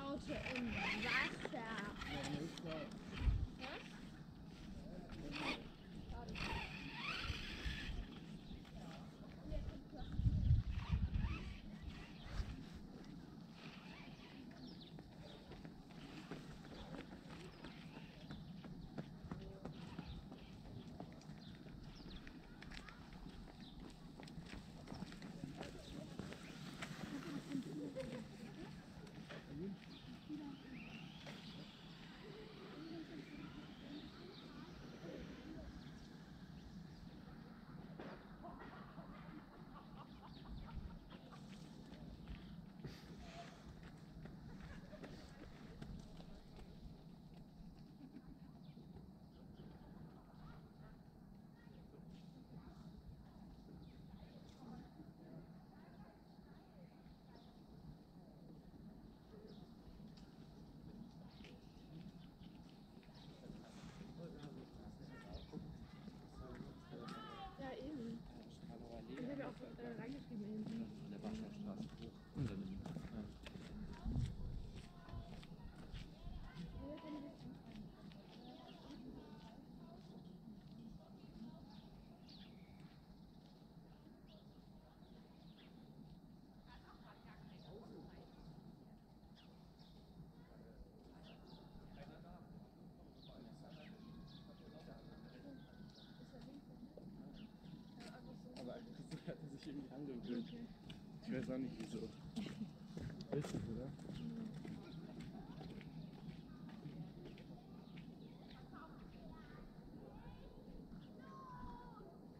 Auto im Wasser. Was? Ja, eben. Ich habe ja auch reingeschrieben hinten. An der Warschaustraße hoch. Und dann Aber hat er sich irgendwie angewöhnt. Okay. Ich weiß auch nicht wieso. Witzig, oder?